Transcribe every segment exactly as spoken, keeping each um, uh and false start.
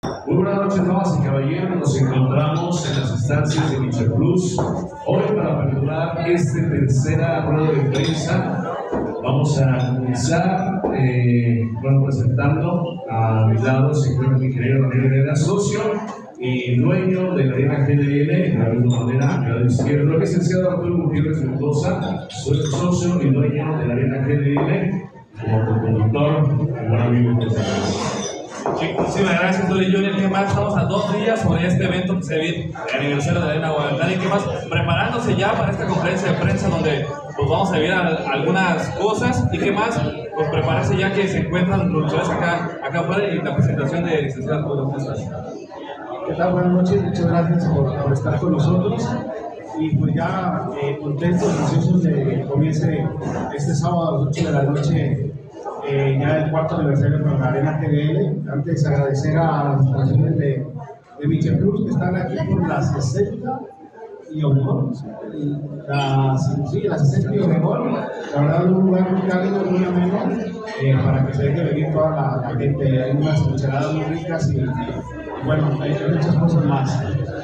Muy buenas noches, damas y caballeros. Nos encontramos en las instancias de Miche Plus hoy para aperturar esta tercera rueda de prensa. Vamos a comenzar eh, bueno, presentando a mi lado se encuentra mi querido Daniel Herrera, socio y dueño de la Arena G D L, de la misma manera, a la izquierda, el licenciado Arturo Gutiérrez Mendoza, soy socio y dueño de la Arena G D L, como conductor, y buen amigo que Sí, muchísimas gracias, Dori Junior. ¿Qué más? Estamos a dos días sobre este evento que se viene, el aniversario de la Arena Guadalajara. ¿Y qué más? Preparándose ya para esta conferencia de prensa donde pues, vamos a ver algunas cosas. ¿Y qué más? Pues prepararse ya que se encuentran los luchadores acá, acá afuera y la presentación de licenciado Arturo. ¿Qué tal? Buenas noches, muchas gracias por, por estar con nosotros. Y pues ya eh, contentos, ansiosos de que comience este sábado a las ocho de la noche. Eh, ya el cuarto aniversario con la Arena G D L. Antes agradecer a las instalaciones de, de Miche Plus que están aquí por las sesenta y Obregón. Las, sí, las sesenta y Obregón. La verdad, un lugar muy cálido, muy ameno, eh, para que se deje venir toda la, la gente. Hay unas micheladas muy ricas y, y bueno, hay muchas cosas más.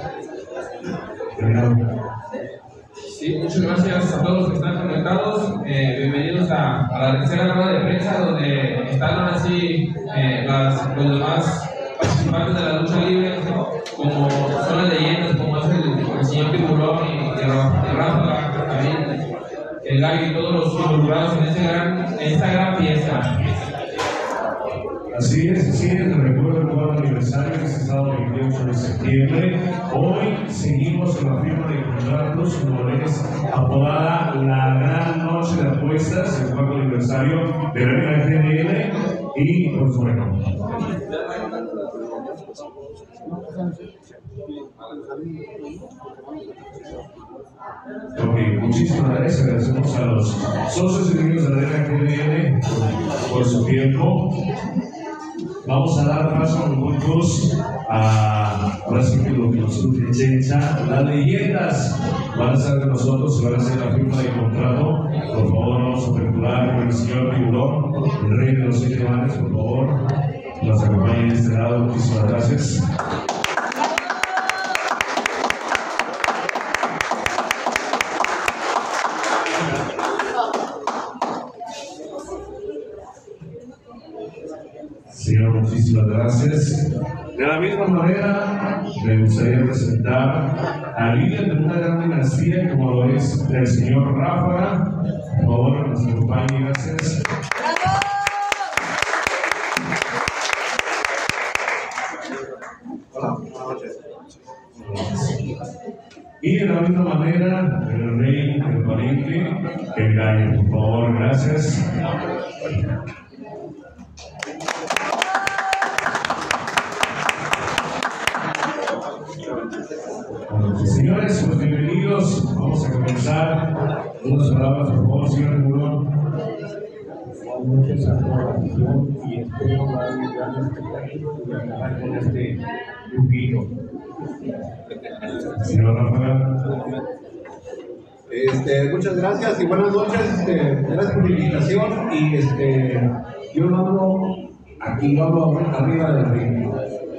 Sí, muchas gracias a todos los que están conectados. Eh, bienvenidos a, a la tercera rueda de prensa, donde están ahora sí eh, las, los demás participantes de la lucha libre, como son las leyendas, como es el, el señor Tiburón y, y Rafa, también el Gallo y todos los involucrados en, ese gran, en esta gran fiesta. Así es, así es, les recuerdo el cuarto aniversario que es el sábado veintiocho de septiembre. Hoy seguimos con la firma de contratos, como es apodada la Gran Noche de Apuestas, el cuarto aniversario de la Arena G D L. Y pues bueno. Ok, muchísimas gracias, agradecemos a los socios y amigos de la Arena G D L por, por su tiempo. Vamos a dar paso a minutos a ahora sí que lo que nos presenta. Las leyendas van a estar con nosotros, se van a hacer la firma de contrato. Por favor, vamos a aperturar con el señor Tiburón, el rey de los siete mares, por favor, nos acompaña en este lado. Muchísimas gracias. Señor, muchísimas gracias. De la misma manera, me gustaría presentar a líder de una gran dinastía como lo es el señor Rafa. Por favor, nos acompañe, gracias. Hola, buenas noches. Y de la misma manera, el rey del Palenque, el Gallo, por favor, gracias. Señores, pues bienvenidos. Vamos a comenzar. Unas palabras, por favor, señor Tiburón. Buenas noches a toda la afición y espero dar un gran espectáculo y acabar con este grupito. Señor Rafael. Este, muchas gracias y buenas noches. Este, gracias por la invitación y este, yo lo hablo aquí, lo hablo arriba del ring.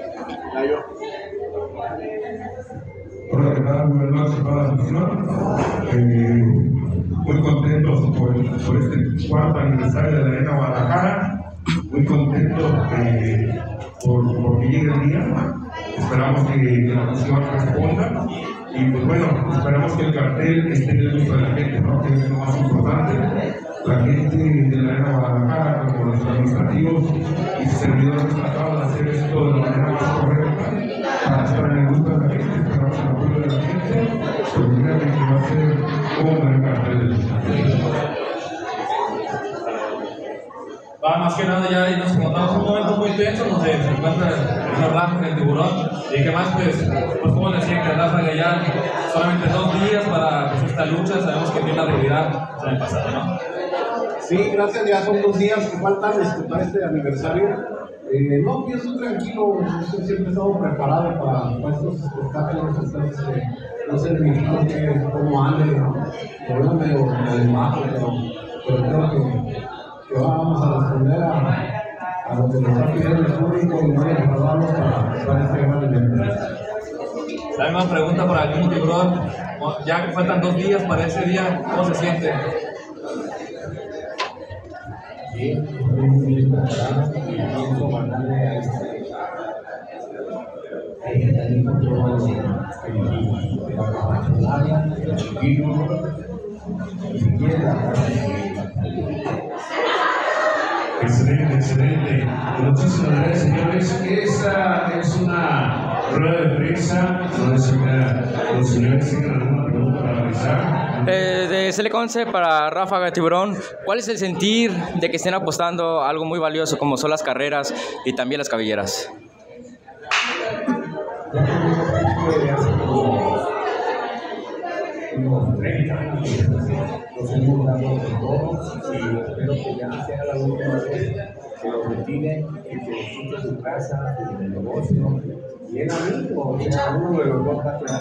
Hola, ¿qué tal? Buenas noches para la afición. Eh, muy contentos por, por este cuarto aniversario de la Arena Guadalajara. Muy contentos eh, por, por que llegue el día. Esperamos que, que la afición responda. Y pues bueno, esperamos que el cartel esté en el gusto de la gente, ¿no? Que es lo más importante. La gente de la Arena Guadalajara, como los administrativos y sus servidores trataron de hacer esto de la manera más correcta para estar en el gusto de la gente, esperamos el apoyo de la gente, pues créanme que va a ser un gran cartel de lucha. Va, más que nada ya y nos encontramos en un momento muy tenso donde se encuentra el señor Rafa, el Tiburón, y que más pues, pues como le decía que Rafa ya solamente dos días para pues, esta lucha, sabemos que tiene una realidad en el pasado, ¿no? Sí, gracias, ya son dos días que faltan este, para este aniversario. Eh, no, yo estoy tranquilo, yo siempre he estado preparado para, para estos espectáculos, entonces, eh, no sé ni qué, cómo ande, ¿no? Lo veo medio, medio bajo, pero, pero creo que, que vamos a responder a, a lo que nos está pidiendo el público y muy agradables para, para este gran evento. La misma pregunta para el mismo tiburón. Ya que faltan dos días para ese día, ¿cómo se siente? Bien, estoy muy preparado y pienso mandarle a este vegetalismo todo el área, el chiquillo, y si quiere la carne. Excelente, excelente. Muchísimas gracias, señores. Esta es una rueda de prensa donde se me- los señores tengan alguna pregunta para realizar. Eh, de Seleconce para Ráfaga Tiburón, ¿cuál es el sentir de que estén apostando a algo muy valioso como son las carreras y también las cabelleras? Desde hace como unos treinta años nos hemos dado con todos y espero que ya sea la última vez que lo retire y que disfrute su casa, su negocio y el amigo, o sea, uno de los dos va a quedar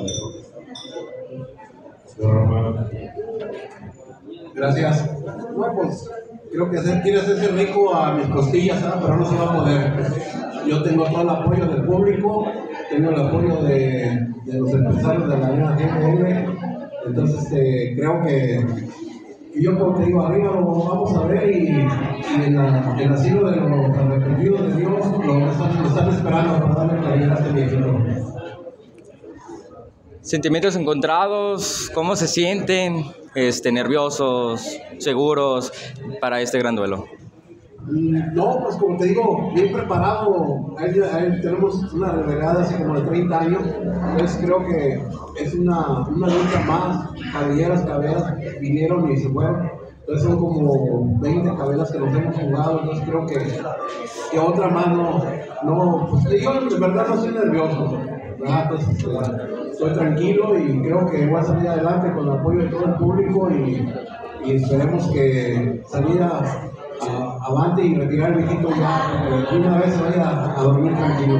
con Gracias. No, pues creo que hacer, quiere hacerse rico a mis costillas, ¿sabes? Pero no se va a poder. Yo tengo todo el apoyo del público, tengo el apoyo de, de los empresarios de la Arena G D L, entonces este, creo que, que yo como te digo, arriba lo vamos a ver y, y en la, el asilo de los arrepentidos de Dios lo están, lo están esperando para darle cabida a este viejito. Sentimientos encontrados, ¿cómo se sienten? Este, nerviosos, seguros para este gran duelo. No, pues como te digo, bien preparado. Ahí, ahí tenemos una relegada así como de treinta años. Entonces creo que es una, una lucha más. Cabelleras, caberas vinieron y se fueron. Entonces son como veinte cabelas que nos hemos jugado. Entonces creo que, que otra más no. no pues yo de verdad no estoy nervioso. ¿Verdad? Entonces eh, estoy tranquilo y creo que voy a salir adelante con el apoyo de todo el público y, y esperemos que salir a, a, avante y retirar el viejito ya, que una vez se vaya a, a dormir tranquilo.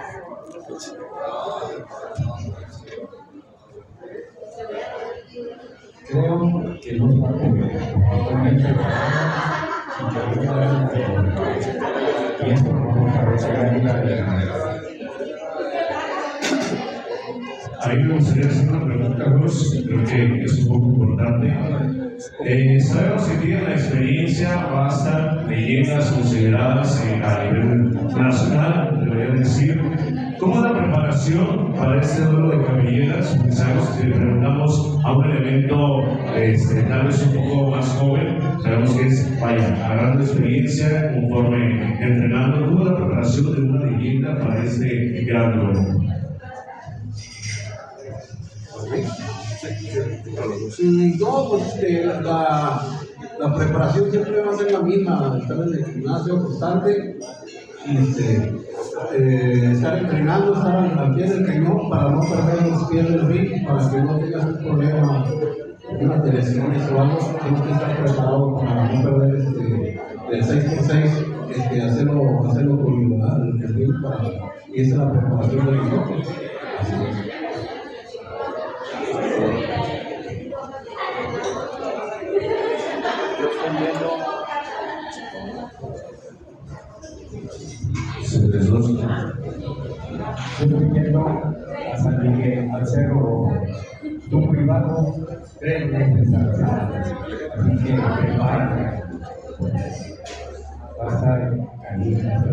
Creo que no está totalmente y que ahorita y esto no parece la Ahí me gustaría hacer una pregunta, Carlos, creo que es un poco importante. Eh, sabemos que tienen la experiencia, bastan leyendas consideradas eh, a nivel nacional, debería decir. ¿Cómo es la preparación para este duelo de cabelleras? Porque sabemos que si le preguntamos a un elemento este, tal vez un poco más joven, sabemos que es, vaya, agarrando experiencia conforme entrenando. ¿Cómo es la preparación de una leyenda para este gran duelo? No, pues este, la, la preparación siempre va a ser la misma, estar en el gimnasio constante, y, este, eh, estar entrenando, estar al, al pie del cañón para no perder los pies del ring, para que no tengas un problema, unas lesiones o algo, tienes que estar preparado para no perder este, el seis por seis, este, hacerlo, hacerlo con igualdad, el ring, para, y esa es la preparación de nosotros. Así es. Estoy viendo a San Miguel, al cerro, tu privado, tres meses atrás. Así que prepárate. Va a estar caliente.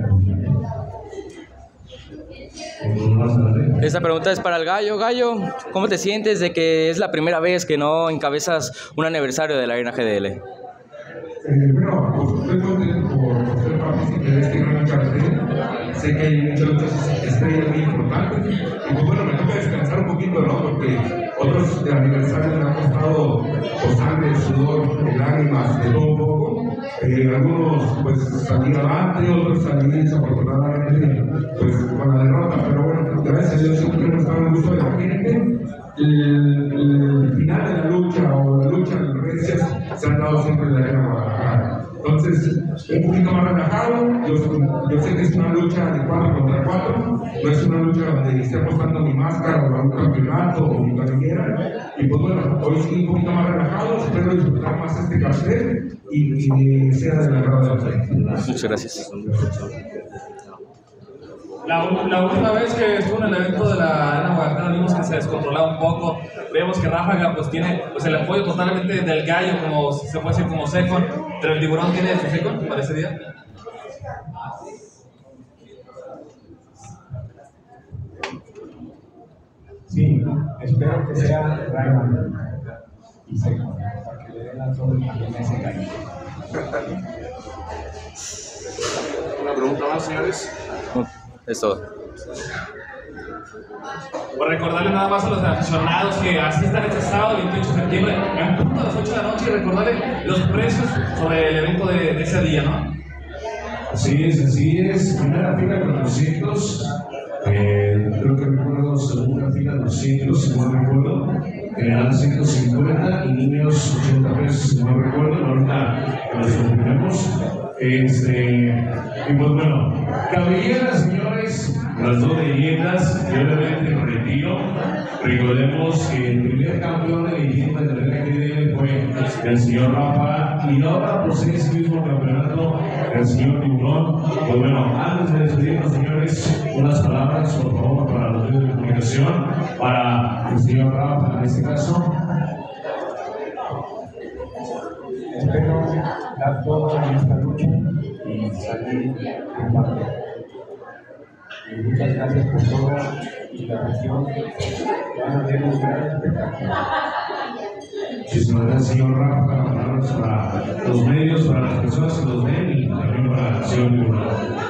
Esta pregunta es para el Gallo. Gallo, ¿cómo te sientes de que es la primera vez que no encabezas un aniversario de la Arena G D L? Eh, bueno, pues estoy contento por ser partícipe de este gran cartel. Sé que hay muchas otras estrellas muy importantes. Y pues bueno, me toca descansar un poquito, ¿no? Porque otros de aniversarios me han costado pues, sangre, sudor, lágrimas, de todo un poco. Eh, algunos pues salí avante, otros salí desafortunadamente pues con la derrota. Pero bueno, gracias a Dios siempre hemos estado en gusto de la gente. El, el final de la lucha o la lucha de las redes se han dado siempre en la Arena Guadalajara. Entonces, un poquito más relajado. Yo, yo sé que es una lucha de cuatro contra cuatro, no es una lucha donde esté apostando mi máscara o a un campeonato o mi carrera. Y pues bueno, hoy sí un poquito más relajado, espero disfrutar más este cartel y que sea de la grada de la Muchas gracias. La, la última vez que estuvo en el evento de la Arena Guadalajara vimos que se descontrolaba un poco. Vemos que Ráfaga pues tiene pues, el apoyo totalmente del gallo, como se puede decir como second, pero el tiburón tiene su second para ese día. Sí, espero que sea Rayman y second, para que le den la torre también a ese gallo. Una pregunta más, señores. Es todo. Por recordarle nada más a los aficionados que asistan este sábado veintiocho de septiembre en punto a las ocho de la noche y recordarle los precios sobre el evento de, de ese día, ¿no? Así es, así es. Primera fila cuatrocientos. Eh, creo que recuerdo segunda fila doscientos, si no recuerdo. General ciento cincuenta y niños ochenta pesos, si no recuerdo. Ahorita nos confirmamos. Este, y pues bueno, cabellera, señores, las dos leyendas, y obviamente en retiro. Recordemos que el primer campeón de leyenda de la L G D fue el señor Rafa, y ahora posee ese mismo campeonato el señor Tiburón. Pues bueno, antes de despedirnos, señores, unas palabras, por favor, para los medios de comunicación, para el señor Rafa, en este caso. Espero dar todo en esta lucha y salir en parte. Y muchas gracias por todo y la región. Van a tener un gran espectáculo. Muchísimas gracias, señor Rafa, palabras para los medios, para las personas que los ven y también para el señor Tiburón.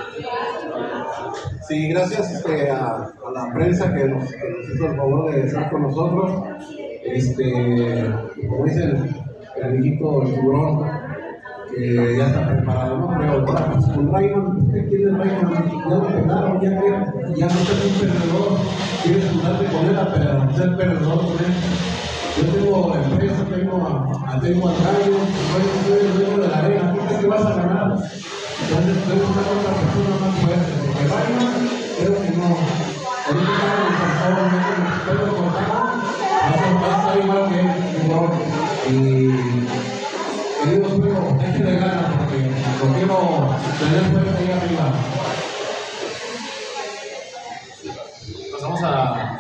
Sí, gracias este, a, a la prensa que nos, que nos hizo el favor de estar con nosotros. Este, como dice el, el amiguito el Tiburón, que ya está preparado, ¿no? Pero para pues, con Rayman, ¿usted quiere Rayman? Ya lo pegaron, ya que ya no es un perdedor, quieres jugarte con él a ser perdedor con él. Yo tengo empresa, tengo a, a tengo al gallo, soy el dueño de la arena, ¿tú crees que vas a ganar? Entonces, tú eres una otra persona más fuerte, porque Rayman, creo que no. Ahorita estamos en San Pablo, no tengo contacto, va a estar igual que él, igual. Y querido suegro, échale ganas, porque lo quiero tener fuerte ahí arriba. Pasamos a...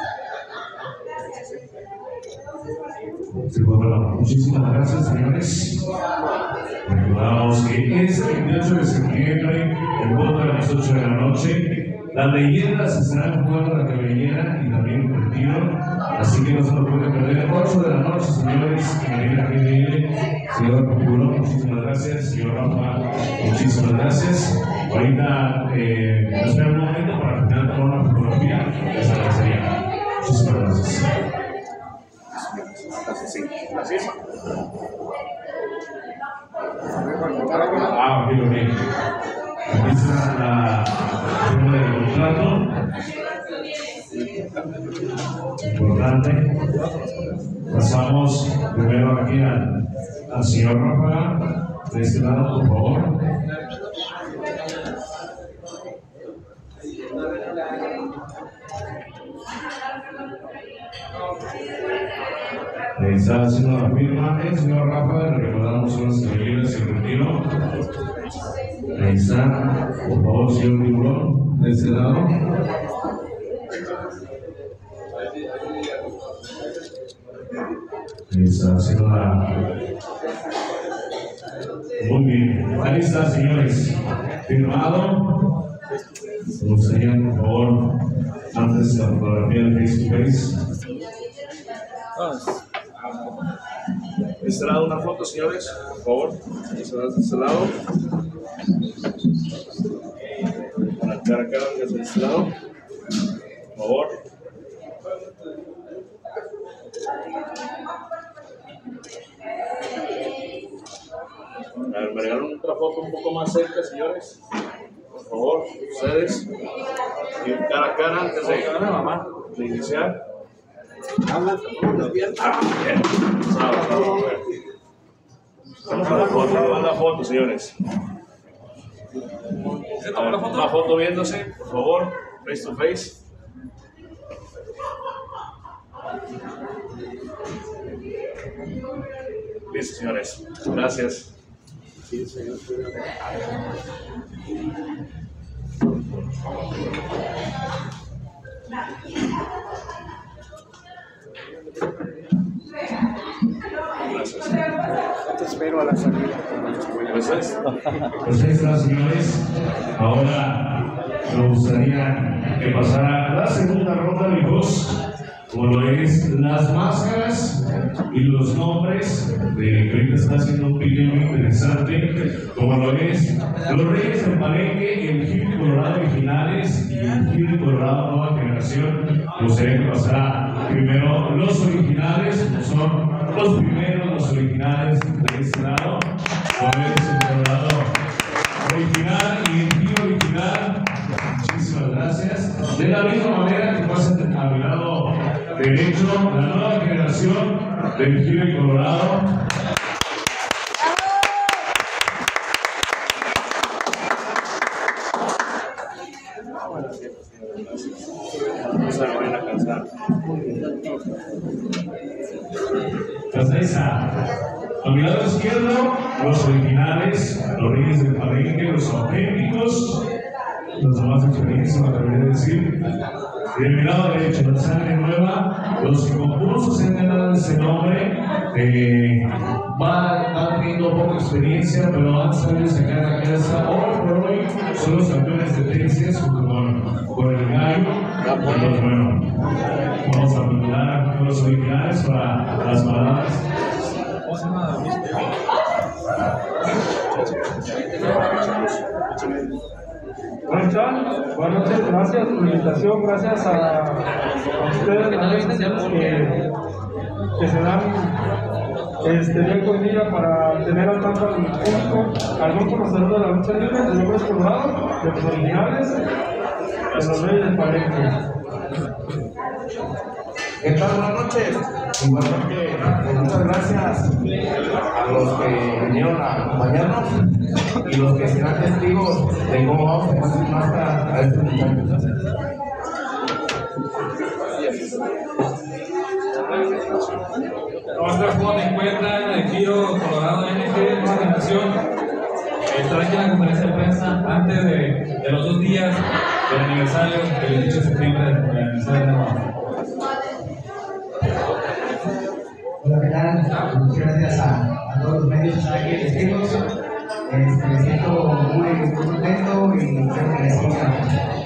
Sí, pues bueno, muchísimas gracias, señores. Recordamos que es el veintiocho de septiembre, el voto a las ocho de la noche. Las leyendas estarán jugando la cabellera y también el retiro, así que no se lo pueden perder. ocho de la noche, señores, en la G D L. Señor Tiburón, muchísimas gracias. Señor Rafa, muchísimas gracias. Ahorita eh, nos espera un momento para al final tomar una fotografía. Les agradecería. Muchísimas gracias. Gracias. Ah, ok, ok. Aquí está la firma del contrato. Importante. Pasamos primero aquí al, al señor Rafa. De este lado, por favor. Ahí está haciendo la firma el señor Rafa. Le recordamos unas cabelleras y el retiro. Ahí está, por favor, señor Tiburón, de este lado. Ahí está haciendo la. Muy bien, ahí está, señores. Firmado. Me gustaría, por favor, antes de la fotografía de face to face. De este lado una foto, señores, por favor. De este lado. Para cara a cara, de este lado. Por favor. A ver, me regalan otra foto un poco más cerca, señores. Por favor, ustedes. Y cara a cara antes de, de iniciar. Hablan, Ah, bien. Sábado, sábado, Vamos a la foto, a la foto, señores. ¿Se tomó la foto? La foto viéndose, por favor, face to face. Listo, señores. Gracias. Gracias. Te espero a la salida. Gracias. Pues ahí está, señores. Ahora me gustaría que pasara la segunda ronda, amigos, como lo es las máscaras y los nombres, de, que ahorita está haciendo un pique muy interesante, como lo es los Reyes del Palenque, el Gil Colorado originales y el Gil Colorado nueva generación. Me gustaría que pasara primero los originales, como son los primeros, los originales de este lado, como es el Colorado original y el Gil original. Muchísimas gracias. De la misma manera que pasan al lado derecho, la nueva generación del Gil Colorado. No se vayan a cansar. Hasta esa. A mi lado izquierdo, los originales, los Reyes del Palenque, los auténticos, los de más experiencia, me atrevería a decir. Y de mi lado derecho, la sangre nueva, los que concursos se han ganado ese nombre, eh, van, van teniendo poca experiencia, pero han sabido sacar la casa. Hoy por hoy son los campeones de tenis junto con, con el gallo. Y pues bueno, vamos a preparar los originales para las paradas. Buenas noches, buenas noches, gracias por la invitación, gracias a, a ustedes, a las personas que, que se dan este, día con día para tener al tanto al público, al no conocedor de la lucha libre, de nombres colorados, de los originales, de los Reyes del Palenque. ¿Qué tal? Buenas noches. Igualmente, pues muchas gracias a los que vinieron a acompañarnos y los que serán testigos de cómo vamos a poner máscara a estos muchachos. ¿Cómo estás? ¿Cómo te encuentran? El Giro Colorado N G, nueva generación. Estar aquí en la conferencia de prensa antes de, de los dos días del aniversario del dieciocho de septiembre del aniversario de Nueva. Hola, ¿qué tal? Muchas gracias a, a todos los medios que están aquí testigos. Este, me siento muy, muy contento y creo que les siga.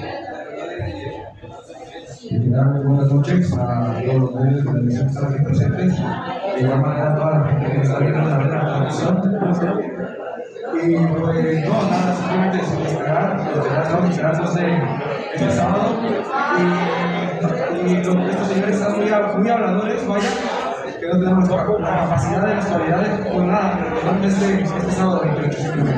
Muy buenas noches a todos los medios de televisión que están aquí presentes. De igual manera a toda la gente que está viendo la transmisión. Y pues no, nada, simplemente sin esperar, estamos esperando este, este sábado. Y, y los, estos señores están muy, muy habladores, vaya. Que no tenemos la capacidad de las cualidades, pues nada, pero este, este sábado veintiocho de septiembre.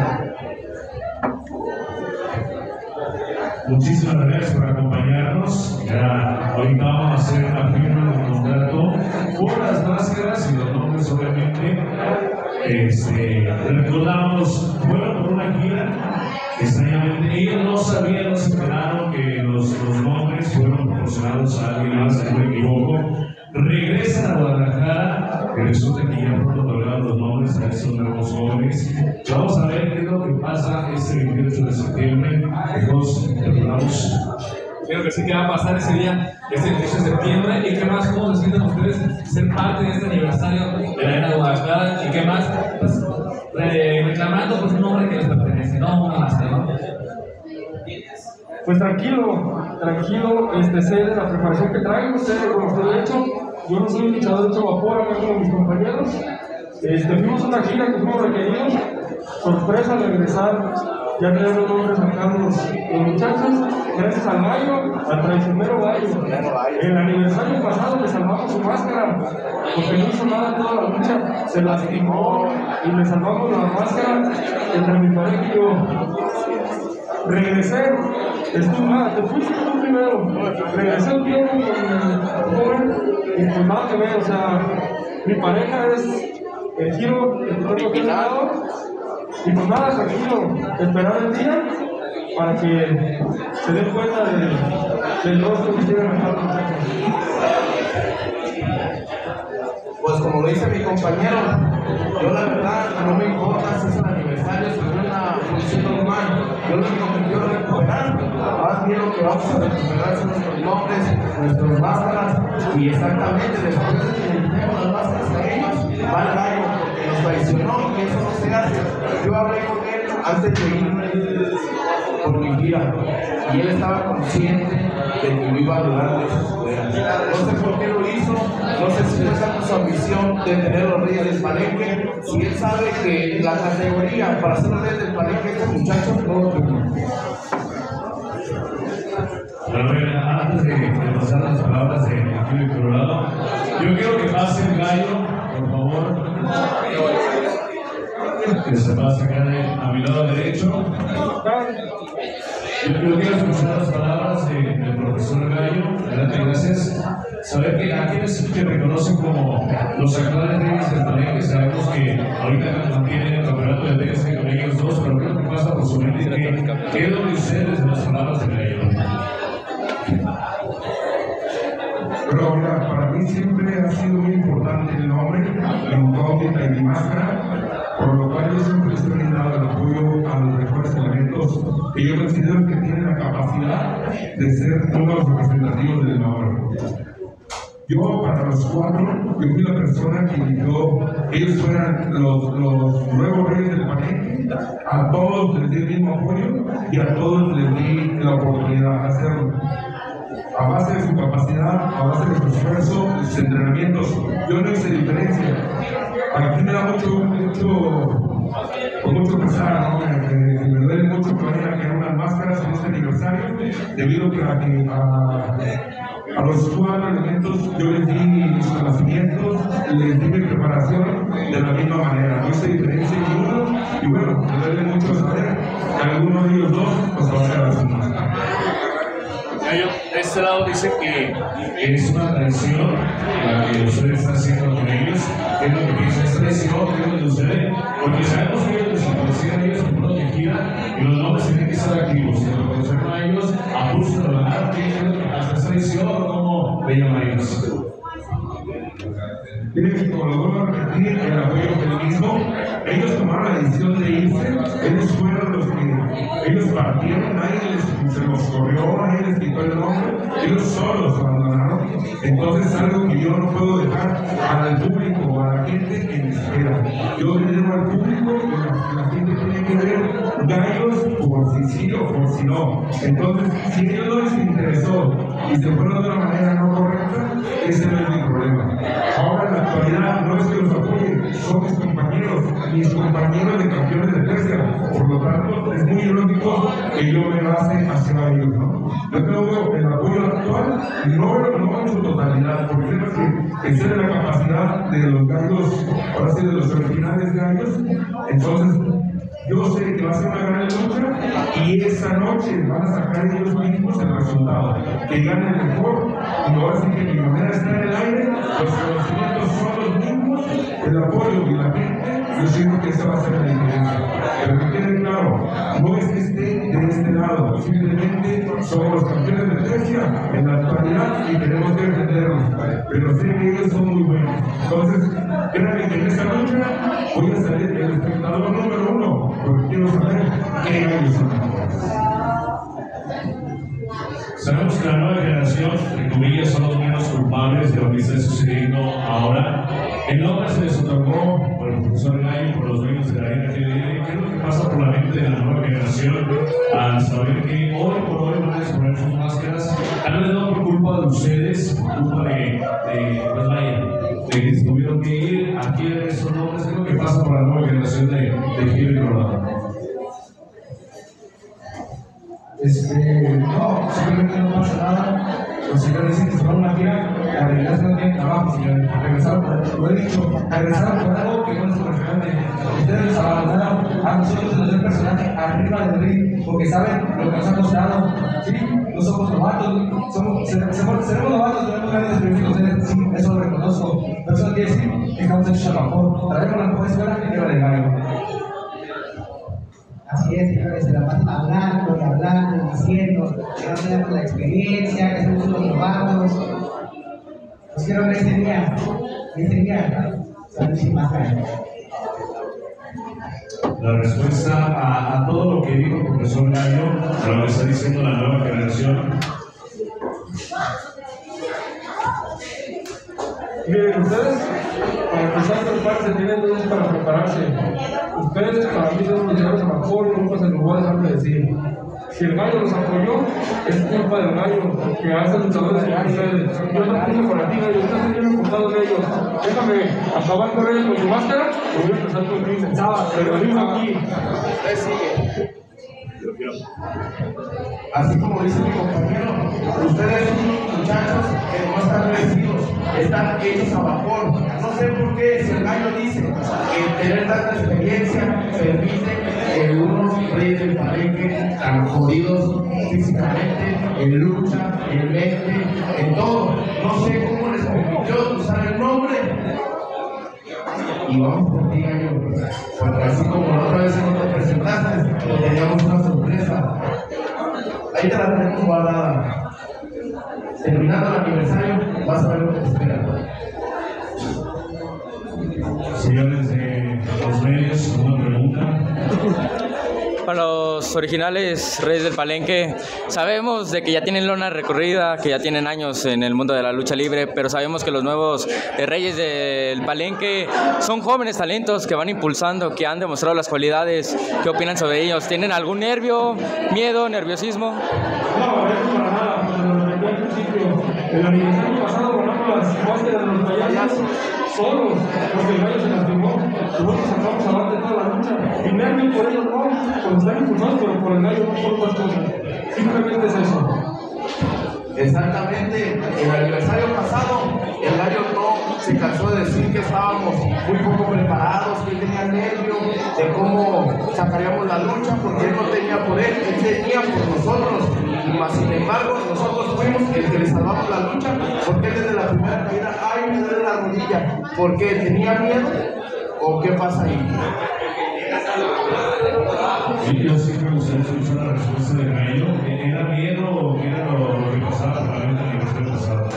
Muchísimas gracias por acompañarnos. Ya, ahorita vamos a hacer una firma de contrato por las máscaras y los nombres, obviamente. Este, recordamos, fueron por una gira, extrañamente, ellos no sabían, no se enteraron que los, los nombres fueron proporcionados a alguien más, si no me equivoco. Regresan a Guadalajara, que resulta que ya pronto otorgaron los nombres a estos nuevos jóvenes. Vamos a ver qué es lo que pasa este veintiocho de septiembre. Nos preparamos. Creo que sí que va a pasar ese día, este veintiocho de septiembre. ¿Y qué más? ¿Cómo se sienten ustedes ser parte de este aniversario de la Arena de Guadalajara? ¿Y qué más? Pues, eh, reclamando pues, un nombre que les pertenece, no una máscara, ¿no? Pues tranquilo, tranquilo, este, sé de la preparación que traigo, sé de lo que estoy hecho. Yo no soy un luchador de hecho vapor, acá con mis compañeros. Este, fuimos a una gira que fuimos requeridos. Sorpresa al regresar, ya tenemos los nombres acá los, los muchachos. Gracias al gallo, al traicionero gallo. El aniversario pasado le salvamos su máscara, porque no hizo nada toda la lucha, se lastimó y le salvamos la máscara entre mi pareja y yo. Regresé, estuve, ah, te fuiste tú primero, regresé un tiempo con el joven y pues nada que ver, o sea, mi pareja es, el giro, el toque que lado. Y pues nada, tranquilo, esperar el día para que se den cuenta del, del rostro que tienen acá los muchachos. Pues como lo dice mi compañero, yo la verdad no me importa si es un aniversario, si es una función normal. Yo lo único que quiero recuperar, más bien lo que vamos a recuperar son nuestros nombres, nuestras máscaras, y exactamente después de que le tenemos las máscaras a ellos, va el gallo porque nos traicionó y eso no se hace. Yo hablé con él antes de irme por mi gira y él estaba consciente de que yo iba a durar de sus poderes. No sé por qué lo hizo, no sé si es tanto su ambición de tener los reyes del palenque, si él sabe que la categoría para ser reyes del palenque estos muchachos no lo tienen. Bueno, antes de, de pasar las palabras de aquí de Colorado, yo quiero que pase el gallo, por favor. Que se pase acá de, a mi lado derecho. Yo, yo quiero escuchar las palabras de, del profesor Gallo. Adelante, gracias. Saber que aquellos que reconocen como los actuales reyes del palenque, sabemos que ahorita mantienen el campeonato de reyes con ellos dos, pero creo que pasa por su mente que qué es lo que ustedes de las palabras de Gallo. Pero mira, para mí siempre ha sido muy importante el nombre, la incógnita y mi máscara, por lo cual yo siempre estoy brindando el apoyo a los mejores elementos que yo considero que tienen la capacidad de ser uno de los representativos del nombre. Yo, para los cuatro, yo fui la persona que indicó que ellos fueran los, los nuevos reyes del palenque. A todos les di el mismo apoyo y a todos les di la oportunidad de hacerlo. A base de su capacidad, a base de su esfuerzo, de sus entrenamientos, yo no hice diferencia. Aquí me da mucho, mucho, con mucho pesar, ¿no? Me, me, me duele mucho que vayan a quedar unas máscaras en este aniversario, debido a que a, a los cuatro elementos yo les di mis conocimientos, les di mi preparación de la misma manera. No hice diferencia en uno, y bueno, me duele mucho saber que alguno de ellos dos pues va a quedar sin máscara. De este lado dice que es una traición la que usted está haciendo con ellos. ¿Qué es lo que piensa? ¿Es traición? ¿Qué es lo que sucede? Porque sabemos que ellos desaparecieron ellos en una gira y los nombres tienen que estar activos. Si lo conocen a ellos, apuestan a ganar. ¿Qué es lo que pasa? ¿Es traición o cómo le llaman a ellos? Miren, como lo vuelvo a repetir, el apoyo del mismo, ellos tomaron la decisión de irse, ellos fueron los que, ellos partieron, nadie les, se los corrió, nadie les quitó el nombre, ellos solos abandonaron. Entonces es algo que yo no puedo dejar al público o a la gente que me espera. Yo le digo al público que la, la gente tiene que ver gallos por si sí o por si no. Entonces, si a ellos no les interesó y se fueron de una manera no correcta, ese no es mi problema. Ahora en la actualidad no es que los apoye, son mis compañeros, mis compañeros de campeones de tercia. Por lo tanto, es muy lógico que yo me base hacia ellos, ¿no? Yo creo que el apoyo actual no, no en su totalidad, porque creo que esa es la capacidad de los gallos, ahora sí de los originales gallos. Entonces, yo sé que va a ser una gran lucha y esa noche van a sacar ellos mismos el resultado, que gane el mejor. Y ahora sí que mi manera está en el aire, los conocimientos son los mismos, el apoyo y la gente, yo siento que esa va a ser la diferencia. Pero que quede claro, no es que esté de este lado, simplemente somos los campeones de tercia en la actualidad y tenemos que defenderlos, pero sé que ellos son muy buenos. Entonces, créanme que en esa lucha voy a salir el espectador número uno, porque quiero saber qué ellos son mejores. Sabemos que la nueva generación, entre comillas, son los menos culpables de lo que está sucediendo ahora. El nombre se les otorgó por el profesor Gallo, por los dueños de la N F L. ¿Qué es lo que pasa por la mente de la nueva generación al saber que hoy por hoy van a exponer sus máscaras? Tal vez no por culpa de ustedes, por culpa de, de, pues vaya, de que se tuvieron que ir aquí a esos nombres. ¿Qué es lo que pasa por la nueva generación de, de Giro y Colorado? Este, no, simplemente no pasa nada. Los señores dicen que se van a una gira, la realidad es que no tienen trabajo, señores. Regresaron por, lo he dicho, regresaron por algo que no es su personaje. Ustedes nos abandonaron a nosotros en el personaje arriba del ring, porque saben lo que nos ha costado. Sí, no somos novatos, somos, seremos novatos, tenemos ganas de experiencia con ustedes, sí, eso lo reconozco. Pero eso no quiere decir que estamos estamos hechos a vapor. Traemos la mejor escuela que lleva de gallo. Así es, señores, se la pasan hablando y hablando y diciendo que no tenemos la experiencia, que somos unos novatos. Los quiero ver ese día, ese día, salud sin máscara. La respuesta a, a todo lo que dijo el profesor Gallo, a lo que está diciendo la nueva generación. Miren, ustedes, para empezar a prepararse, tienen dos para prepararse. Ustedes, para mí, son los llegados a vapor, nunca se los voy a dejar de decir. Si el gallo los apoyó, es culpa del gallo que hace luchadores como ustedes. Yo no puse para ti, gallo, ustedes se han portado de ellos. Déjame acabar con ellos con su máscara y voy a empezar contigo. Pero venimos aquí. Usted sigue. Así como dice mi compañero, ustedes son muchachos que no están crecidos, están hechos a vapor. No sé por qué, si el gallo dice que tener tanta experiencia permite que unos reyes del palenque tan jodidos físicamente, en lucha, en mente, en todo. No sé cómo les permitió usar el nombre. Y vamos por ti, gallo, porque así como la otra vez no te presentaste, teníamos una sorpresa. Ahí te la tenemos guardada. Terminando el aniversario, vas a ver lo que te espera. Señores de los medios, una pregunta. Para los originales Reyes del Palenque, sabemos de que ya tienen lona recorrida, que ya tienen años en el mundo de la lucha libre, pero sabemos que los nuevos eh, Reyes del Palenque son jóvenes talentos que van impulsando, que han demostrado las cualidades. ¿Qué opinan sobre ellos? ¿Tienen algún nervio, miedo, nerviosismo? No, eso para nada, como lo repetí al principio. El aniversario pasado ganamos las máscaras de los payasos solos, porque el gallo se lastimó. Nosotros sacamos adelante toda la lucha. Y nervio por ellos no, cuando están impulsados, pero por el gallo no por otras cosas. Simplemente es eso. Exactamente, el aniversario pasado, el gallo no se cansó de decir que estábamos muy poco preparados, que él tenía nervios de cómo sacaríamos la lucha, porque él no tenía por él, él tenía por nosotros. Y más sin embargo, nosotros fuimos el que le salvamos la lucha, porque él desde la primera caída, ay, me duele la rodilla, porque tenía miedo, o qué pasa ahí. Sí, yo sí me gustaría escuchar la respuesta del gallo. ¿Era miedo o qué era lo, lo que pasaba para el aniversario pasado?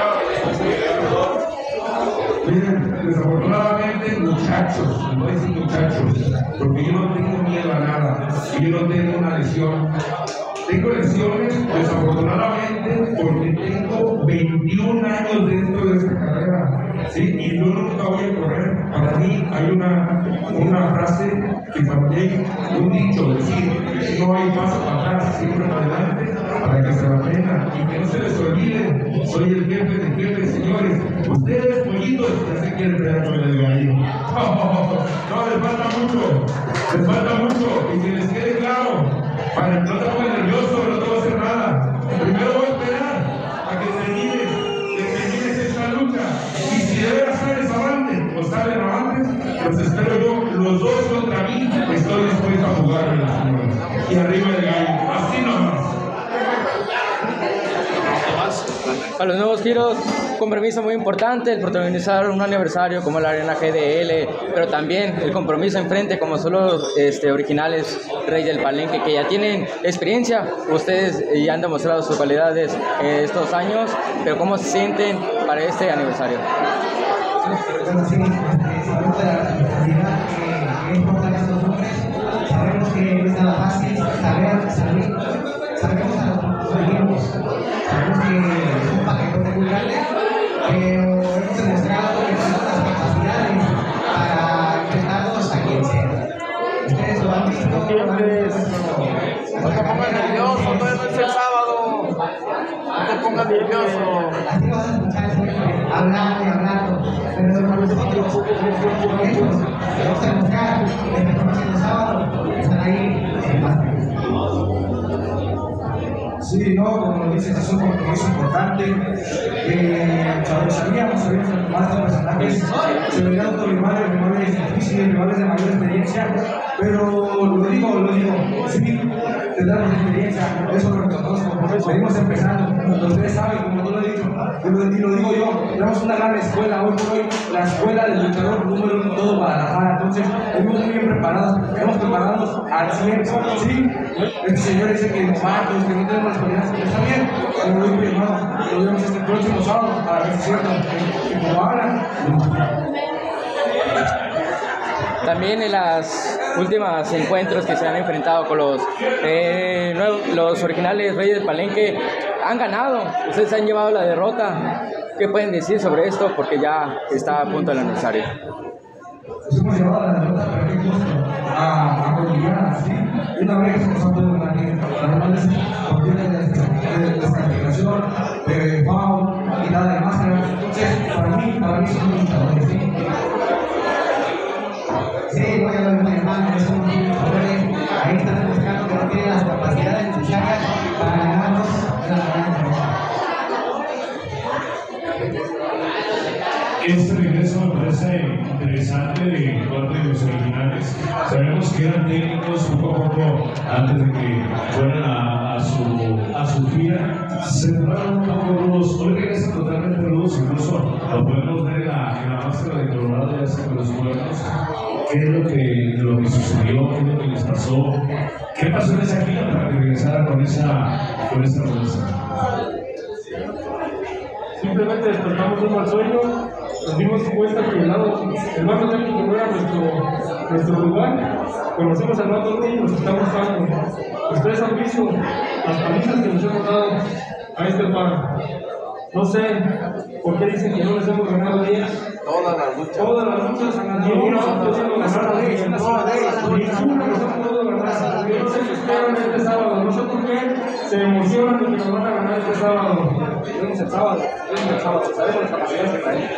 Miren, desafortunadamente, muchachos, no decir muchachos, porque yo no tengo miedo a nada, y yo no tengo una lesión. Tengo lesiones, desafortunadamente, porque tengo veintiún años dentro de esta carrera, ¿sí? Y yo nunca voy a correr. Para mí hay una, una frase que cambié, un dicho, decir, no hay paso para atrás, siempre para adelante, para que se la pena y que no se les olvide. Soy el jefe de jefes, señores. Ustedes, pollitos, ya se quieren pelear con el gallo. No, les falta mucho, les falta mucho, y que les quede claro. Para que no te pongas nervioso, no te voy a hacer nada. Primero voy a esperar a que termines, que termines esta lucha. Y si de veras sales avante o salen avantes, pues espero yo, los dos contra mí, estoy dispuesto a jugar, señores. Y arriba el gallo, así nomás. Para los nuevos giros, un compromiso muy importante, el protagonizar un aniversario como la Arena G D L, pero también el compromiso enfrente como son los este, originales Reyes del Palenque, que ya tienen experiencia. Ustedes ya han demostrado sus cualidades eh, estos años, pero ¿cómo se sienten para este aniversario? Bueno, sí, sabemos de la responsabilidad que importan estos hombres, sabemos que no es nada fácil, sabemos, sabemos a lo que venimos, sabemos que es un paquete muy grande, pero hemos demostrado que tenemos las capacidades para enfrentarnos a quien sea. Ustedes lo han visto, lo han visto. No te pongas nervioso, no es el sábado. No te pongas nervioso. Así vas a escuchar siempre, hablando y hablando, pero nosotros, ellos, vamos a demostrar que el próximo sábado están ahí en paz. Sí, no, como lo dices, es un compromiso importante. Eh, sabíamos, sabíamos más de personajes, se veían otros rivales, rivales difíciles, rivales de mayor experiencia, pero lo digo, lo digo, sí, tendremos experiencia, eso lo reconozco, venimos empezando, ustedes saben, como tú lo has dicho, y lo digo yo, tenemos una gran escuela, hoy por hoy, la escuela del luchador número uno en todo Guadalajara, entonces, venimos muy bien preparados, venimos preparados al cien, sí, este señor dice que novatos, que no tenemos experiencia, pero está bien, como lo digo, hermano, lo vemos este próximo sábado, para ver si es cierto, que como hablan. También en las últimas encuentros que se han enfrentado con los, eh, nuevos, los originales Reyes del Palenque, han ganado, ustedes han llevado la derrota. ¿Qué pueden decir sobre esto? Porque ya está a punto el aniversario. Pues hemos llevado la derrota, pero qué gusto, a, a Boliviana, ¿sí? Una vez nos han podido ganar, además por de descalificación, de foul y nada de máscara. Entonces, para mí, para mí son luchadores, ¿sí? Sí, voy a ver mi hermano, es un joven, ahí están demostrando que no tiene las capacidades necesarias para ganarnos la ganada. Este regreso me parece interesante de parte de los originales. Sabemos que eran técnicos poco a poco antes de que fueran a, a, su, a su gira. Se cerraron un poco rudos. Hoy regresan totalmente rudos, incluso lo podemos ver en la, en la máscara de Colorado, ya sea con los cuernos. ¿Qué es lo que, lo que sucedió? ¿Qué es lo que les pasó? ¿Qué pasó en esa gira para que regresaran con esa, con esa fuerza? Simplemente despertamos un mal sueño, nos dimos cuenta que el lado, el mando técnico no era nuestro, nuestro lugar, conocemos al mando técnico y nos está gustando. Ustedes han visto las palizas que nos hemos dado a este par. No sé por qué dicen que no les hemos ganado diez. Todas las luchas. Todas las luchas, ninguno nos hemos ganado diez. Ninguno nos hemos podido ganar. Yo no sé qué esperan este sábado, no sé por qué se emocionan de que nos van a ganar este sábado. Vemos el sábado, vemos el sábado, sabemos las capacidades que hay.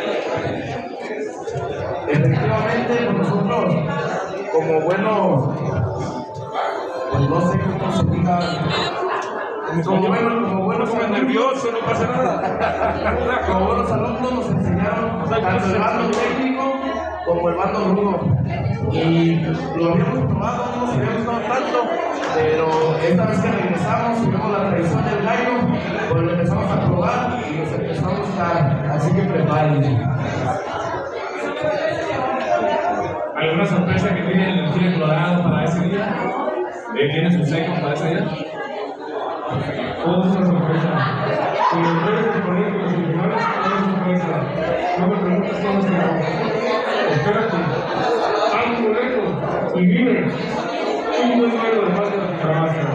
Efectivamente, nosotros, como buenos, pues no sé cómo se diga. Como buenos, como buenos, como nervioso, no pasa nada. Como buenos alumnos nos enseñaron tanto el bando técnico como el bando rudo. Y lo habíamos probado, no nos había gustado tanto, pero esta vez que regresamos y vemos la tradición del gallo, pues lo empezamos a probar y nos empezó a gustar. Así que prepárense. ¿Alguna sorpresa que tiene el Chile Colorado para ese día? ¿Tiene su seco para ese día? Todo es una sorpresa. Si los reyes del Palenque, los originales, todo es sorpresa. No me preguntes cómo es que no. Espérate. Hay un boleto y vive un buen número de más de la Ticaramáscara.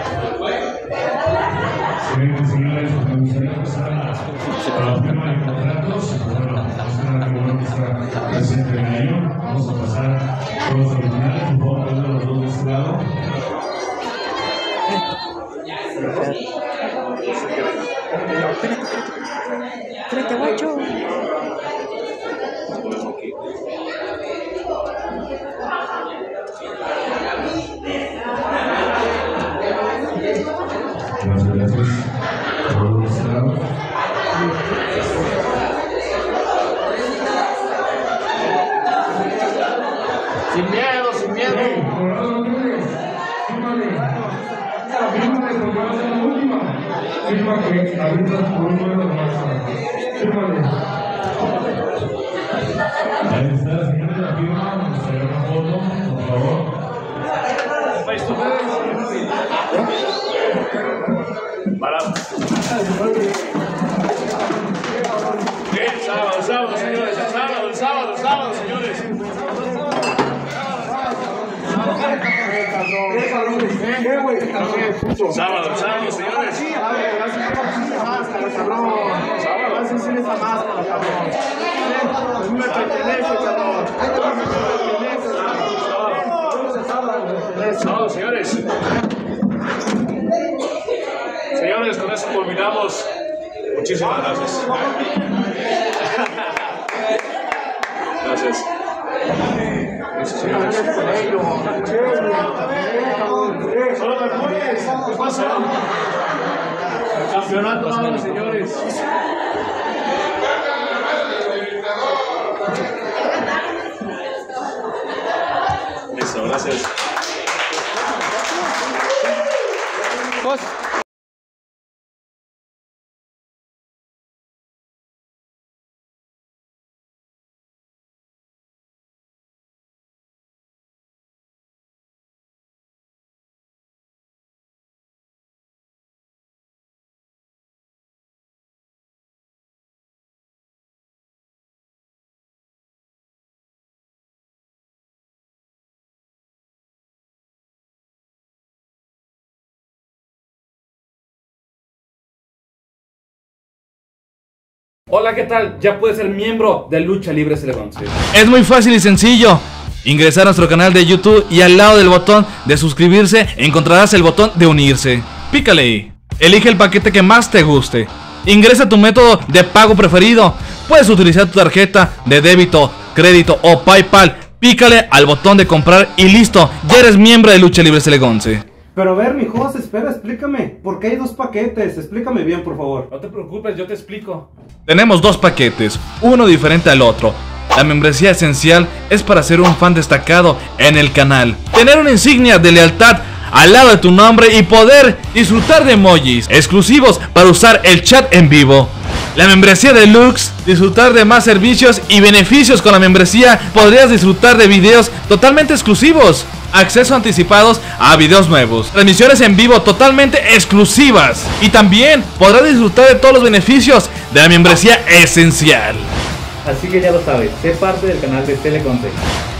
Excelente, señores. Me gustaría pasar a la firma de contratos. Bueno, es una que bueno que está presente en ello. Vamos a pasar con los originales. Por favor, de los dos de este lado. Espérate, guacho. Muchas gracias. Por de este lado. Sin miedo, sin miedo. Firma que habitas por un número de máscara. Fírmale. Ahí está, señores de la firma. Nos gustaría una foto, por favor. Para. Bien, sábado, sábado, señores. El sábado, el sábado, el sábado, señores. Sábado, sábado, señores. No, señores. Señores, con eso culminamos. Muchísimas gracias. Gracias. Gracias, señores. Solo Mercuries, ¿qué pasa? El campeonato, vamos, señores. Listo, gracias. vemos. Hola, ¿qué tal? Ya puedes ser miembro de Lucha Libre Celegonce. Es muy fácil y sencillo. Ingresar a nuestro canal de YouTube y al lado del botón de suscribirse encontrarás el botón de unirse. Pícale ahí. Elige el paquete que más te guste. Ingresa tu método de pago preferido. Puedes utilizar tu tarjeta de débito, crédito o PayPal. Pícale al botón de comprar y listo. Ya eres miembro de Lucha Libre Celegonce. Pero a ver, mi Jos, espera, explícame. ¿Por qué hay dos paquetes? Explícame bien, por favor. No te preocupes, yo te explico. Tenemos dos paquetes, uno diferente al otro. La membresía esencial es para ser un fan destacado en el canal, tener una insignia de lealtad al lado de tu nombre y poder disfrutar de emojis exclusivos para usar el chat en vivo. La membresía deluxe, disfrutar de más servicios y beneficios. Con la membresía podrías disfrutar de videos totalmente exclusivos, acceso anticipados a videos nuevos, transmisiones en vivo totalmente exclusivas y también podrás disfrutar de todos los beneficios de la membresía esencial. Así que ya lo sabes, sé parte del canal de Celegonce.